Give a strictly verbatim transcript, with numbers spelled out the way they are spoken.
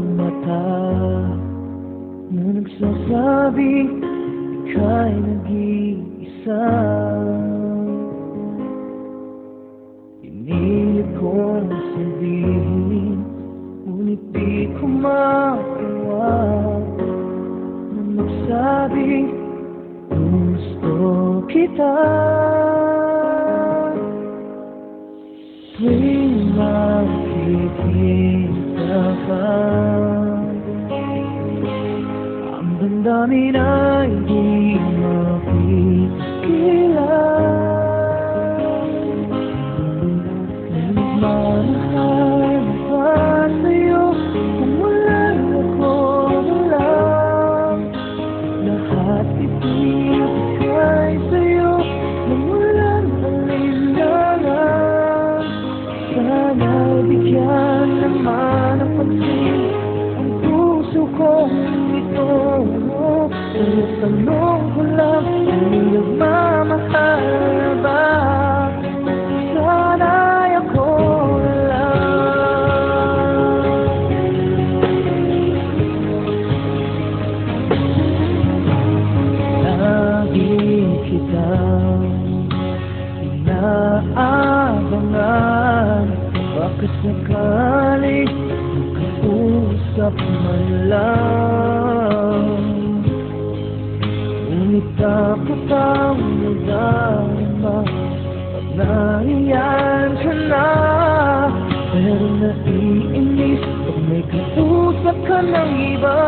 mata na nagsasabing ika'y nag-iisa. Pinilit kong sabihin, ngunit di ko magawa na magsabing gusto kita. Tuwing makikita ka, ang damdamin ay di mapigilan. Nagmamahal ba sa'yo kung wala ako lang? Lahat ibibigay sa'yo nang walang alinlangan. Sana'y bigyan naman ng pansin ang puso kong ito. Pero tanong ko lang, kung nagmamahal ba? Sana'y ako lang. Lagi kitang inaabangan, baka sakali makausap man lang. Ngunit dapat ang nadama at naiyan ka na. Pero naiinis pag may kausap ka ng iba.